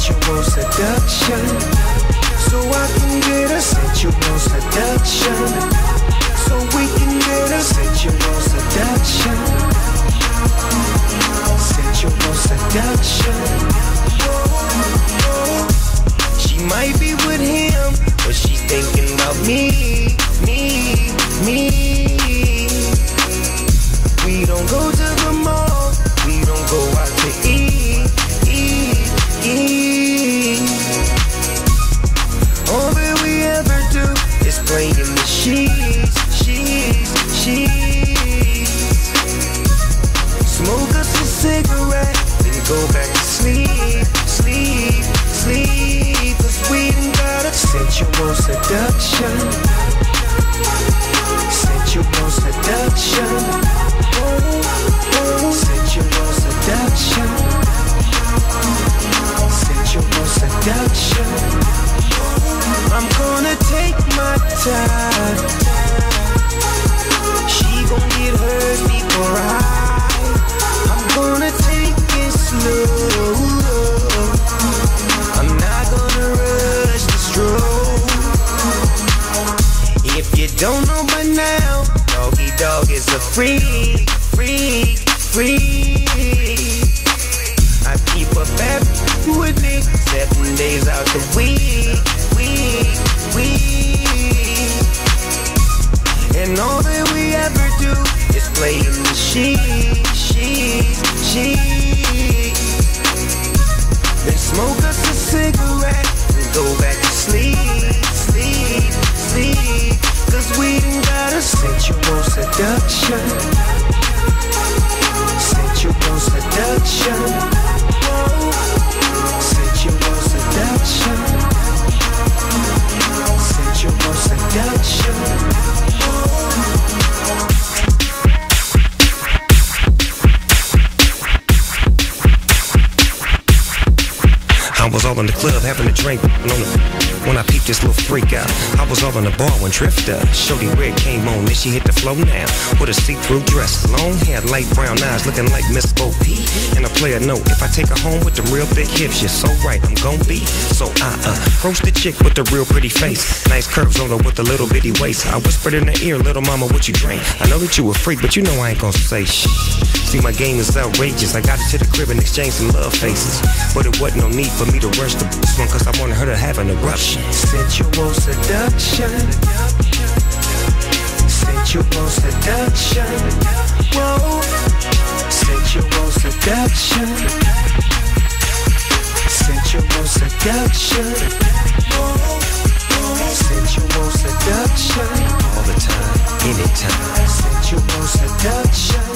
sensual seduction, so I can get a sensual seduction, so we can get a sensual seduction, sensual seduction. She might be with him, but she's thinking about me, me, me. We don't go to the mall, we don't go out to eat, eat, eat. All that we ever do is play in the sheets, sheets, sheets. Smoke us a cigarette, then go back to sleep, sleep, sleep. 'Cause we done got a sensual seduction, sensual seduction. Sensual seduction, sensual seduction. I'm gonna take my time. She gon' get hers before I'm gonna take it slow. I'm not gonna rush the stroke. If you don't know by now, Doggy Dog is a freak, freak, freak. I keep a bad with me 7 days out the week, week, week. And all that we ever do is play in the sheets, sheets, sheets. Then smoke us a cigarette and go back to sleep, sleep, sleep. 'Cause we done got a sensual seduction, sensual seduction, whoa. Sensual seduction, sensual seduction, I was all in the club having a drink when I peeped this little freak out. I was all in the bar when Drifter, Shorty Red came on, then she hit the flow now with a see-through dress, long hair, light brown eyes, looking like Miss Bo P. And a player note, if I take her home with the real thick hips, you're so right, I'm gon' be. So I approached the chick with the real pretty face, nice curves on her with a little bitty waist. I whispered in her ear, little mama, what you drink? I know that you a freak, but you know I ain't gon' say shh. See, my game is outrageous. I got her to the crib and exchanged some love faces, but it wasn't no need for me to rush the one, 'cause I wanted her to have an eruption. Sensual seduction, sensual seduction, whoa. Sensual seduction, sensual seduction, whoa. Sensual seduction, all the time, anytime. Sensual seduction.